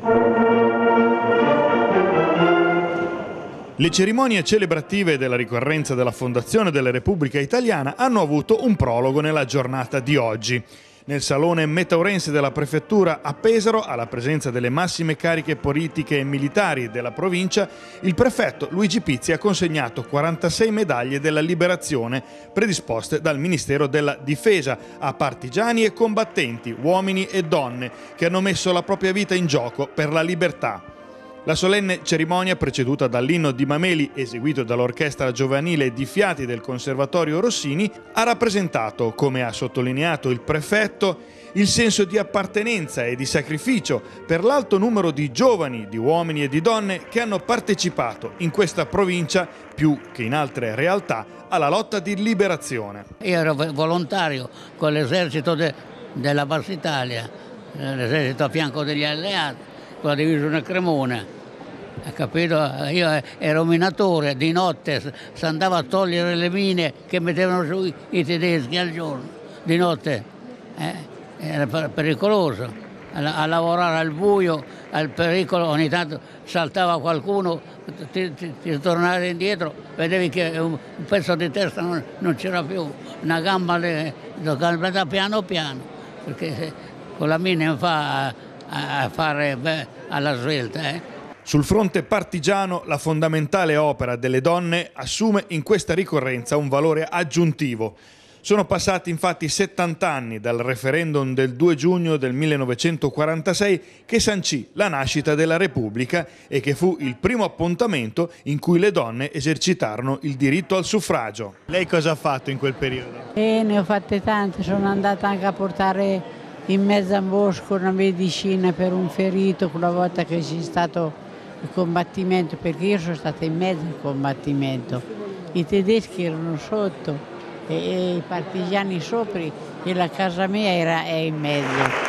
Le cerimonie celebrative della ricorrenza della fondazione della Repubblica Italiana hanno avuto un prologo nella giornata di oggi. Nel salone metaurense della prefettura a Pesaro, alla presenza delle massime cariche politiche e militari della provincia, il prefetto Luigi Pizzi ha consegnato 46 medaglie della liberazione predisposte dal Ministero della Difesa a partigiani e combattenti, uomini e donne, che hanno messo la propria vita in gioco per la libertà. La solenne cerimonia, preceduta dall'inno di Mameli, eseguito dall'orchestra giovanile di Fiati del Conservatorio Rossini, ha rappresentato, come ha sottolineato il prefetto, il senso di appartenenza e di sacrificio per l'alto numero di giovani, di uomini e di donne che hanno partecipato in questa provincia, più che in altre realtà, alla lotta di liberazione. Io ero volontario con l'esercito della Bassa Italia, l'esercito a fianco degli alleati, con la divisione Cremona. Capito? Io ero minatore, di notte si andava a togliere le mine che mettevano su i tedeschi al giorno, di notte, era pericoloso, a lavorare al buio, al pericolo, ogni tanto saltava qualcuno, ti tornavi indietro, vedevi che un pezzo di testa non c'era più, una gamba da piano piano, perché con la mina non fa a fare alla svelta. Sul fronte partigiano, la fondamentale opera delle donne assume in questa ricorrenza un valore aggiuntivo. Sono passati infatti 70 anni dal referendum del 2 giugno del 1946 che sancì la nascita della Repubblica e che fu il primo appuntamento in cui le donne esercitarono il diritto al suffragio. Lei cosa ha fatto in quel periodo? Ne ho fatte tante, sono andata anche a portare in mezzo a un bosco una medicina per un ferito quella volta che c'è stato il combattimento, perché io sono stata in mezzo al combattimento. I tedeschi erano sotto e i partigiani sopra e la casa mia è in mezzo.